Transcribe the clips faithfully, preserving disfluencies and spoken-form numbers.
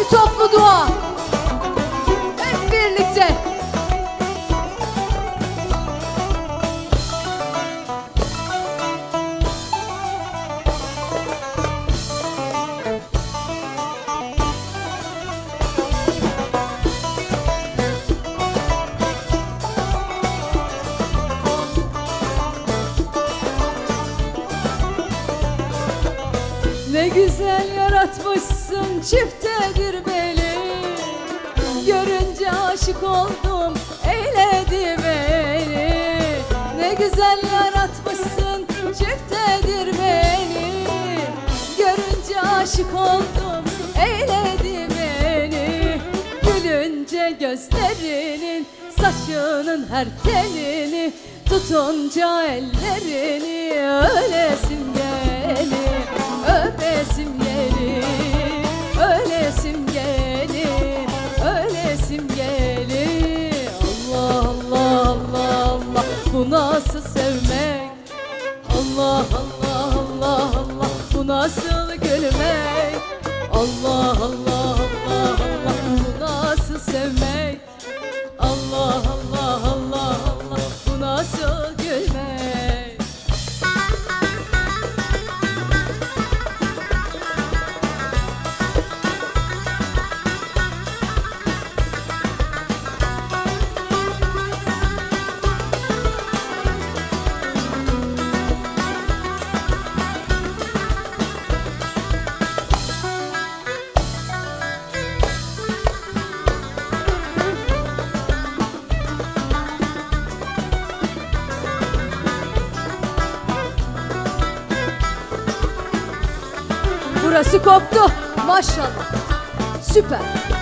bir toplu dua. Hep birlikte. Ne güzel yaratmışsın çiftedir beni. Görünce aşık oldum eyledi beni. Ne güzel yaratmışsın çiftedir beni. Görünce aşık oldum eyledi beni. Gülünce gözlerinin, saçının her telini, tutunca ellerini ölesim gelir, öpesim gelir, ölesim gelir, ölesim gelir. Allah Allah Allah Allah, bu nasıl sevmek? Allah Allah Allah Allah, bu nasıl gülmek? Allah Allah Allah Allah, bu nasıl sevmek? Allah Allah Allah Allah, bu nasıl gülmek? Burası koptu. Maşallah. Süper.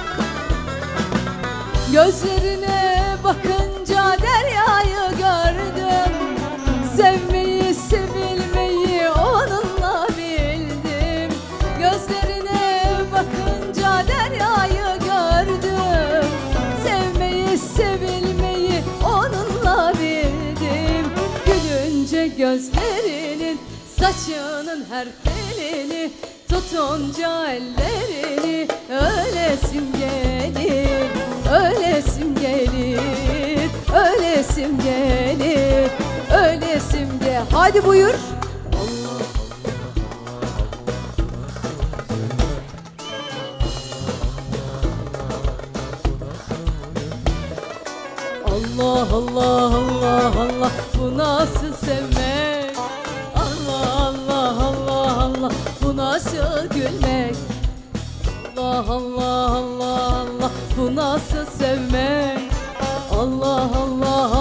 Gözlerine bakınca deryayı gördüm. Sevmeyi, sevilmeyi onunla bildim. Gözlerine bakınca deryayı gördüm. Sevmeyi, sevilmeyi onunla bildim. Gülünce gözlerinin, saçının her telini, tutunca ellerini ölesim gelir, ölesim gelir, ölesim gelir, ölesim gelir. Hadi buyur. Allah Allah Allah Allah, bu nasıl sevmek? Allah Allah Allah Allah, bu nasıl gülmek? Allah Allah Allah Allah, bu nasıl sevmek? Allah Allah